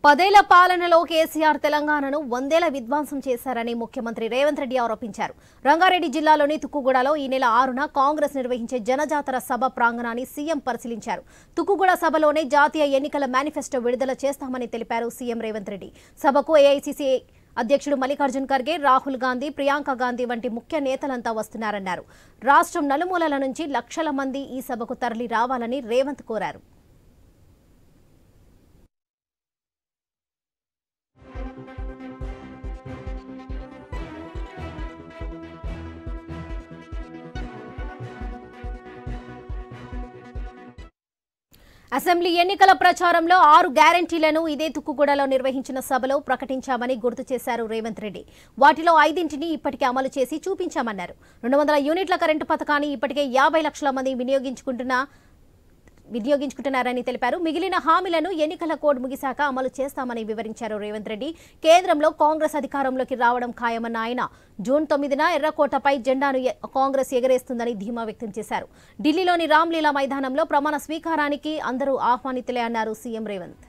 పదేళ్ల పాలనలో కేసీఆర్ తెలంగాణను వందేళ్ల విధ్వంసం చేశారని ముఖ్యమంత్రి రేవంత్ రెడ్డి ఆరోపించారు. రంగారెడ్డి జిల్లాలోని తుక్కుగూడలో ఈ నెల 6న కాంగ్రెస్ నిర్వహించే జనజాతర సభ ప్రాంగణాన్ని సీఎం పరిశీలించారు. తుక్కుగూడ సభలోనే జాతీయ ఎన్నికల మేనిఫెస్టో విడుదల చేస్తామని తెలిపారు సీఎం రేవంత్ రెడ్డి. సభకు ఏఐసీసీ అధ్యక్షుడు మల్లికార్జున్ ఖర్గే, రాహుల్ గాంధీ, ప్రియాంక గాంధీ వంటి ముఖ్య నేతలంతా వస్తున్నారన్నారు. రాష్ట్రం నలుమూలల నుంచి లక్షల మంది ఈ సభకు తరలి రావాలని రేవంత్ కోరారు. అసెంబ్లీ ఎన్నికల ప్రచారంలో 6 గ్యారంటీలను ఇదే తుక్కుగూడలో నిర్వహించిన సభలో ప్రకటించామని గుర్తు చేశారు రేవంత్ రెడ్డి. వాటిలో 5ని ఇప్పటికే అమలు చేసి చూపించామన్నారు. 200 యూనిట్ల కరెంటు పథకాన్ని ఇప్పటికే 50 లక్షల మంది వినియోగించుకుంటున్నారని తెలిపారు. మిగిలిన హామీలను ఎన్నికల కోడ్ ముగిశాక అమలు చేస్తామని వివరించారు రేవంత్ రెడ్డి. కేంద్రంలో కాంగ్రెస్ అధికారంలోకి రావడం ఖాయమన్న ఆయన జూన్ 9న ఎర్రకోటపై జెండాను కాంగ్రెస్ ఎగరేస్తుందని ధీమా వ్యక్తం చేశారు. ఢిల్లీలోని రామ్లీలా మైదానంలో ప్రమాణ స్వీకారానికి అందరూ ఆహ్వానితులే అన్నారు సీఎం రేవంత్.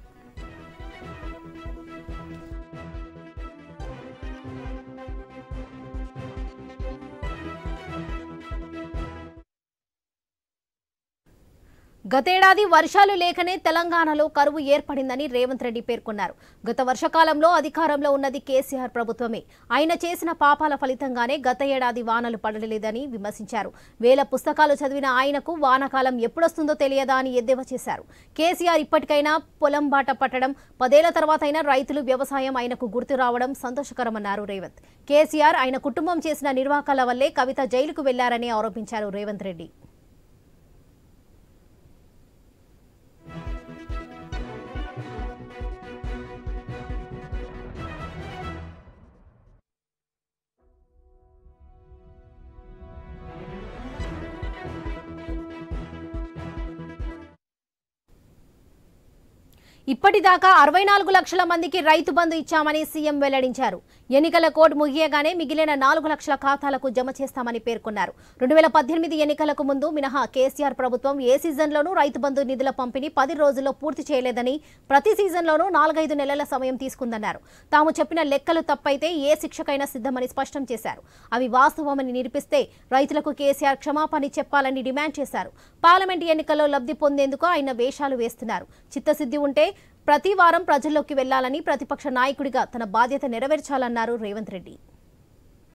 గతేడాది వర్షాలు లేకనే తెలంగాణలో కరువు ఏర్పడిందని రేవంత్ రెడ్డి పేర్కొన్నారు. గత వర్షకాలంలో అధికారంలో ఉన్నది కేసీఆర్ ప్రభుత్వమే. ఆయన చేసిన పాపాల ఫలితంగానే గత ఏడాది వానలు పడలేదని విమర్శించారు. వేల పుస్తకాలు చదివిన ఆయనకు వానాకాలం ఎప్పుడొస్తుందో తెలియదా అని ఎద్దేవా చేశారు. కేసీఆర్ ఇప్పటికైనా పొలం బాట పట్టడం, 10 ఏళ్ల తర్వాతైనా రైతులు వ్యవసాయం ఆయనకు గుర్తు రావడం సంతోషకరమన్నారు రేవంత్. కేసీఆర్ ఆయన కుటుంబం చేసిన నిర్వాకాల వల్లే కవిత జైలుకు వెళ్లారని ఆరోపించారు రేవంత్ రెడ్డి. ఇప్పటిదాకా 64 లక్షల మందికి రైతు బంధు ఇచ్చామని సీఎం వెల్లడించారు. ఎన్నికల కోడ్ ముగియగానే మిగిలిన 4 లక్షల ఖాతాలకు జమ చేస్తామని పేర్కొన్నారు. 2018 ఎన్నికలకు ముందు మినహా కేసీఆర్ ప్రభుత్వం ఏ సీజన్లోనూ రైతు బంధు నిధుల పంపిణీ 10 రోజుల్లో పూర్తి చేయలేదని, ప్రతి సీజన్లోనూ 4-5 నెలల సమయం తీసుకుందన్నారు. తాము చెప్పిన లెక్కలు తప్పైతే ఏ శిక్షకైనా సిద్ధమని స్పష్టం చేశారు. అవి వాస్తవమని నిరూపిస్తే రైతులకు కేసీఆర్ క్షమాపణ చెప్పాలని డిమాండ్ చేశారు. పార్లమెంటు ఎన్నికల్లో లబ్ధి పొందేందుకు ఆయన వేషాలు వేస్తున్నారు. చిత్తశుద్ధి ఉంటే ప్రతి వారం ప్రజల్లోకి వెళ్లాలని, ప్రతిపక్ష నాయకుడిగా తన బాధ్యత నెరవేర్చాలన్నారు రేవంత్ రెడ్డి.